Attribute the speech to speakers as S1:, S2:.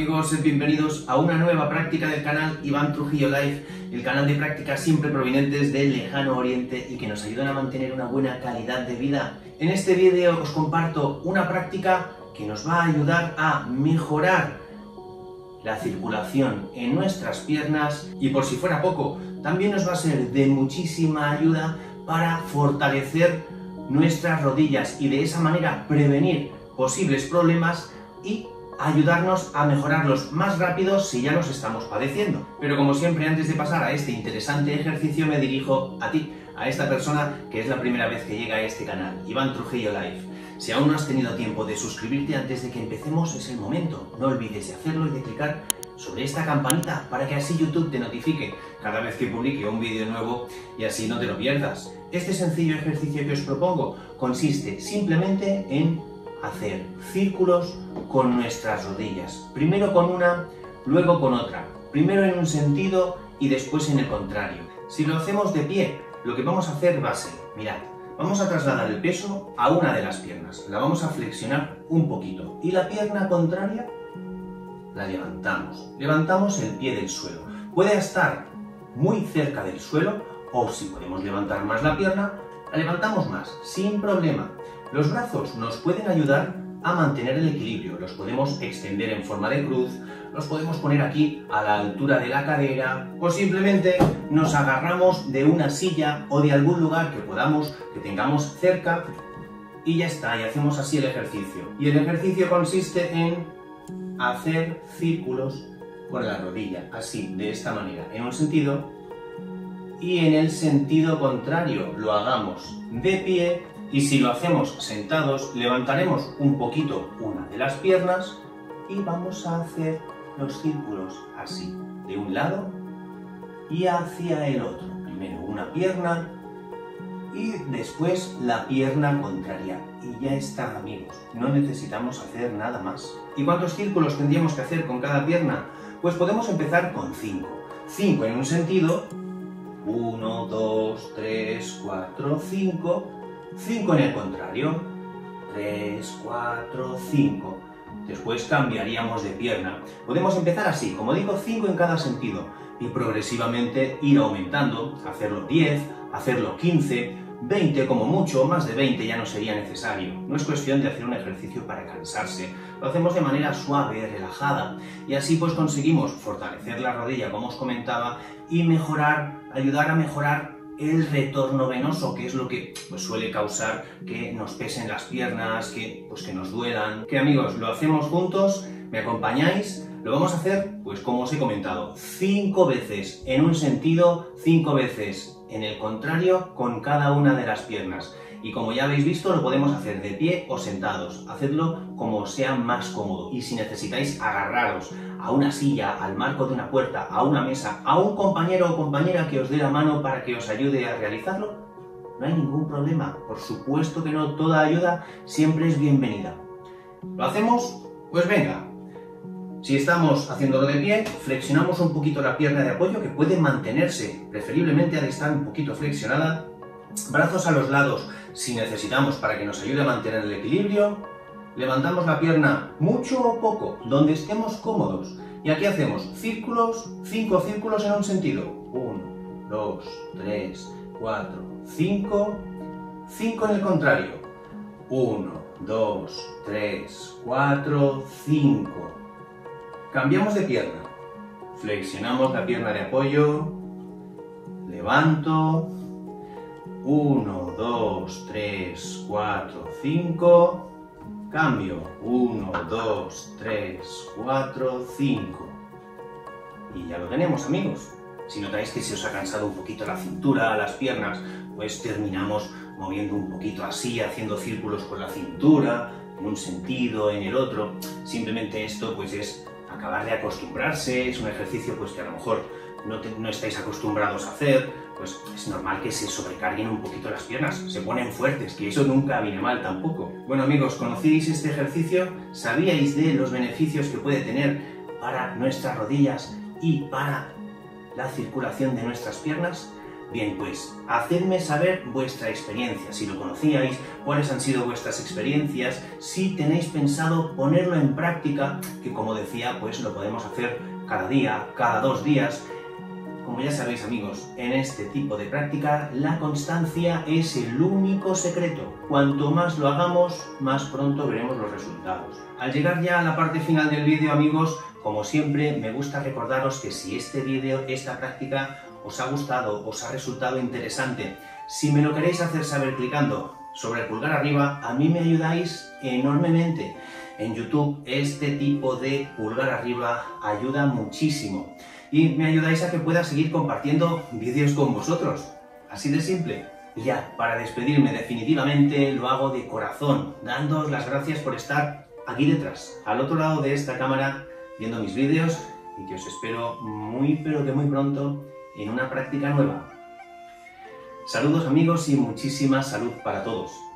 S1: amigos, sed bienvenidos a una nueva práctica del canal Iván Trujillo Life, el canal de prácticas siempre provenientes del lejano oriente y que nos ayudan a mantener una buena calidad de vida. En este vídeo os comparto una práctica que nos va a ayudar a mejorar la circulación en nuestras piernas y, por si fuera poco, también nos va a ser de muchísima ayuda para fortalecer nuestras rodillas y de esa manera prevenir posibles problemas y ayudarnos a mejorarlos más rápido si ya los estamos padeciendo. Pero como siempre, antes de pasar a este interesante ejercicio, me dirijo a ti, a esta persona que es la primera vez que llega a este canal, Iván Trujillo Life. Si aún no has tenido tiempo de suscribirte antes de que empecemos, es el momento. No olvides de hacerlo y de clicar sobre esta campanita para que así YouTube te notifique cada vez que publique un vídeo nuevo y así no te lo pierdas. Este sencillo ejercicio que os propongo consiste simplemente en hacer círculos con nuestras rodillas. Primero con una, luego con otra. Primero en un sentido y después en el contrario. Si lo hacemos de pie, lo que vamos a hacer va a ser, mirad, vamos a trasladar el peso a una de las piernas. La vamos a flexionar un poquito. Y la pierna contraria la levantamos. Levantamos el pie del suelo. Puede estar muy cerca del suelo o si podemos levantar más la pierna, la levantamos más, sin problema. Los brazos nos pueden ayudar a mantener el equilibrio. Los podemos extender en forma de cruz, los podemos poner aquí a la altura de la cadera o simplemente nos agarramos de una silla o de algún lugar que tengamos cerca y ya está, y hacemos así el ejercicio. Y el ejercicio consiste en hacer círculos con la rodilla, así, de esta manera, en un sentido, y en el sentido contrario lo hagamos de pie, y si lo hacemos sentados, levantaremos un poquito una de las piernas y vamos a hacer los círculos así, de un lado y hacia el otro. Primero una pierna y después la pierna contraria. Y ya está, amigos, no necesitamos hacer nada más. ¿Y cuántos círculos tendríamos que hacer con cada pierna? Pues podemos empezar con 5. 5 en un sentido, 1, 2, 3, 4, 5. 5 en el contrario, 3, 4, 5. Después cambiaríamos de pierna. Podemos empezar así, como digo, 5 en cada sentido y progresivamente ir aumentando, hacerlo 10, hacerlo 15, 20 como mucho, más de 20 ya no sería necesario. No es cuestión de hacer un ejercicio para cansarse, lo hacemos de manera suave, relajada y así pues conseguimos fortalecer la rodilla, como os comentaba, y ayudar a mejorar el retorno venoso, que es lo que pues, suele causar que nos pesen las piernas, que nos duelan. Que amigos, lo hacemos juntos, me acompañáis, lo vamos a hacer pues como os he comentado, 5 veces en un sentido, 5 veces en el contrario con cada una de las piernas. Y como ya habéis visto, lo podemos hacer de pie o sentados. Hacedlo como os sea más cómodo. Y si necesitáis agarraros a una silla, al marco de una puerta, a una mesa, a un compañero o compañera que os dé la mano para que os ayude a realizarlo, no hay ningún problema. Por supuesto que no, toda ayuda siempre es bienvenida. ¿Lo hacemos? Pues venga. Si estamos haciéndolo de pie, flexionamos un poquito la pierna de apoyo, que puede mantenerse, preferiblemente ha de estar un poquito flexionada. Brazos a los lados si necesitamos para que nos ayude a mantener el equilibrio. Levantamos la pierna mucho o poco, donde estemos cómodos. Y aquí hacemos círculos, 5 círculos en un sentido. 1, 2, 3, 4, 5. 5 en el contrario. 1, 2, 3, 4, 5. Cambiamos de pierna. Flexionamos la pierna de apoyo. Levanto. 1, 2, 3, 4, 5. Cambio. 1, 2, 3, 4, 5. Y ya lo tenemos, amigos. Si notáis que se os ha cansado un poquito la cintura, las piernas, pues terminamos moviendo un poquito así, haciendo círculos con la cintura, en un sentido, en el otro. Simplemente esto pues es acabar de acostumbrarse, es un ejercicio pues que a lo mejor no estáis acostumbrados a hacer, pues es normal que se sobrecarguen un poquito las piernas, se ponen fuertes, que eso nunca viene mal tampoco. Bueno amigos, ¿conocíais este ejercicio? ¿Sabíais de los beneficios que puede tener para nuestras rodillas y para la circulación de nuestras piernas? Bien, pues hacedme saber vuestra experiencia, si lo conocíais, cuáles han sido vuestras experiencias, si tenéis pensado ponerlo en práctica, que como decía, pues lo podemos hacer cada día, cada 2 días. Como ya sabéis, amigos, en este tipo de práctica la constancia es el único secreto. Cuanto más lo hagamos, más pronto veremos los resultados. Al llegar ya a la parte final del vídeo, amigos, como siempre, me gusta recordaros que si este vídeo, esta práctica, os ha gustado, os ha resultado interesante, si me lo queréis hacer saber clicando sobre el pulgar arriba, a mí me ayudáis enormemente. En YouTube este tipo de pulgar arriba ayuda muchísimo y me ayudáis a que pueda seguir compartiendo vídeos con vosotros. Así de simple. Y ya, para despedirme definitivamente, lo hago de corazón, dándoos las gracias por estar aquí detrás, al otro lado de esta cámara, viendo mis vídeos, y que os espero muy pero que muy pronto en una práctica nueva. Saludos, amigos, y muchísima salud para todos.